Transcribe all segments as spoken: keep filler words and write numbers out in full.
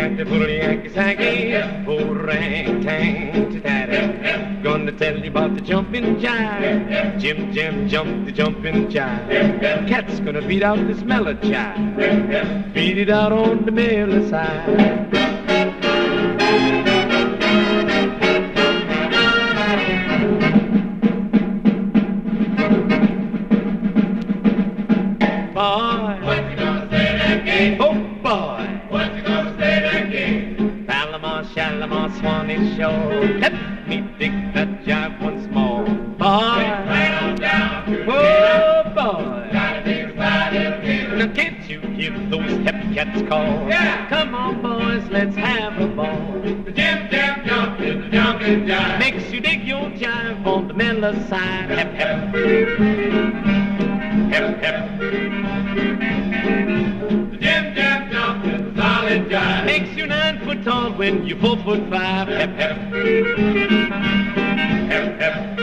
Yankee, poodle, Yankee, Sankey, oh-rang, tang, tatty. Gonna tell you about the jumpin' jive. Jim, Jim, jump the jumpin' jive. Cat's gonna beat out this melody jive. Beat it out on the mellow side. Boy, what you gonna say that game? Oh boy, what you gonna say that game? Palomar, Shalimar, Swanee Shore. Let me dig that jive once more. Boy, right on down to the oh boy, gotta dig a slide little bit. Now can't you hear those hep cats call? Yeah, come on boys, let's have a ball. The jim jam jump is the jumpin' jive. Makes you dig your jive on the mellow side. Hep hep, hep hep. The jim jam jump is a solid jive. Makes you nine foot tall when you're four foot five. Hep hep, hep hep.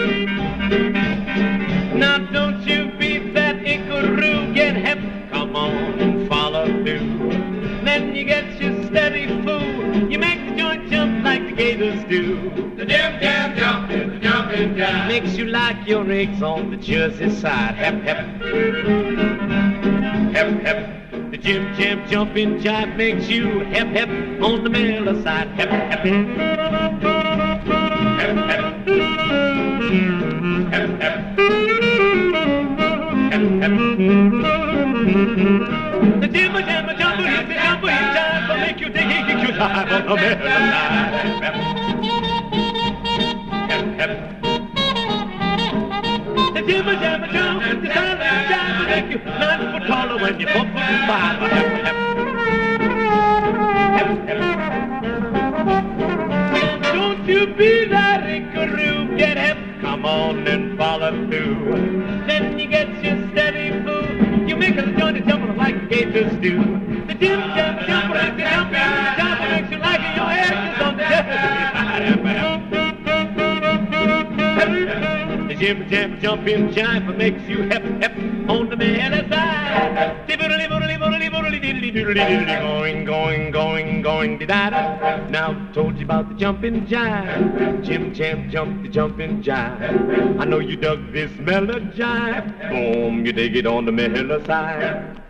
Now don't you beat that ickaroo, get hep. Come on and follow through. Then you get your steady foo. You make the joint jump like the gators do. The jim jam jump is the jumpin' jive. Makes you like your eggs on the Jersey side. Hep hep, hep hep. The jim jam jumpin' jive makes you hep hep on the mellow side. Hep hep, hep hep, hep hep, hep hep. The jim jam jumpin' is the jumpin' jive will make you dig it, you dive on the mellow side. Hep hep, hep hep. The jim jam jump is the solid jive will make you nine foot taller when you're four foot five. Hep hep, hep hep. Don't you be that ickaroo, get hep. Come on and follow through. Then you get your steady foo. You make a joint and jump like the gators do. The jim jam jump like the jumpin' jive makes you like it. Your head is on the Jersey. The jim jam jumpin' jive makes you hep hep on the mellow side. Going, going, going, going, da-da. Now told you about the jumpin' jive. Jim jam jump the jumpin' jive. I know you dug this mellow jive. Boom, you dig it on the mellow side.